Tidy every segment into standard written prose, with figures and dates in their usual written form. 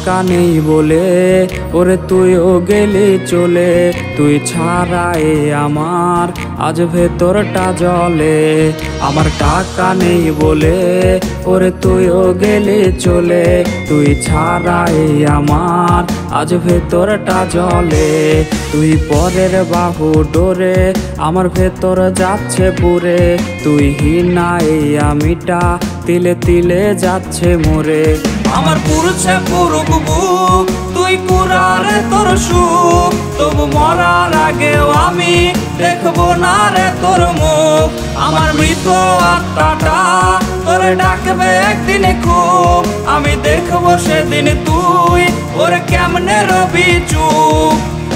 টাকা নেই বলে ওরে তুইও গেলি চলে, তুই ছাড়াই আমার আজ ভেতরটা জ্বলে। আমার টাকা নেই বলে ওরে তুইও গেলি চলে, তুই ছাড়াই আমার আজ ভেতরটা জ্বলে। তুই পরের বাহু ডোরে আমার ভেতর যাচ্ছে পুরে, তুই হিনাই আমিটা তিলে তিলে যাচ্ছে মোরে। আমার পুরুষে পুরুক বুক তুই কুরারে তোর সুখ, তবু মরার আগেও আমি দেখবো না রে তোর মুখ। আমার মৃত আত্মাটা তোরে ডাকবে একদিন খুব, আমি দেখবো সেদিন তুই ওরে কেমনে রবি চুপ।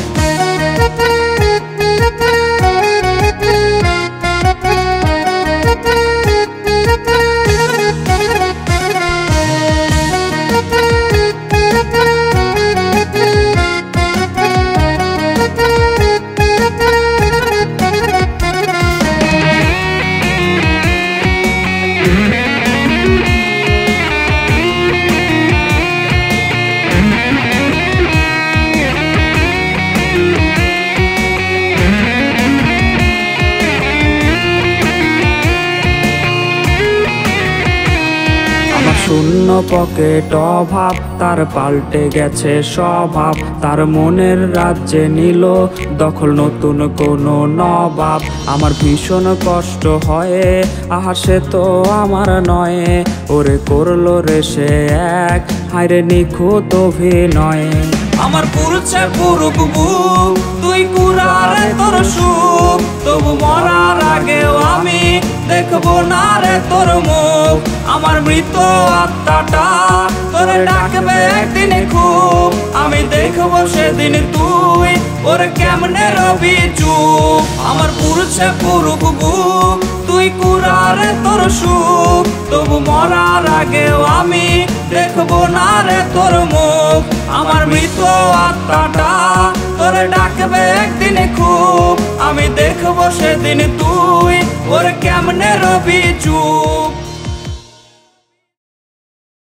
শূন্য পকেট অভাব তার পাল্টে গেছে স্বভাব, তার মনের রাজ্যে নিল দখল নতুন কোনো নবাব। আমার ভীষণ কষ্ট হয় আহা সে তো আমার নয়, ওরে করলো রে সে এক হায়রে নিখুঁত অভিনয়। আমার পুরুষে পুরুক বুক তুই কুরারে তোর সুখ, তবু মরার আগেও আমি দেখবো না রে তোর মুখ। আমার মৃত আত্মাটা তোরে ডাকবে একদিন খুব, আমি দেখবো সেদিন তুই ওরে কেমনে রবি চুপ। আমার পুরুষে পুরুক বুক তুই কুরারে তোর সুখ, তবু মরার আগেও আমি দেখবো না রে তোর মুখ। আমার মৃত আত্মাটা তোরে ডাকবে একদিন খুব, আমি দেখবো সেদিন তুই ওরে কেমনে রবি চুপ।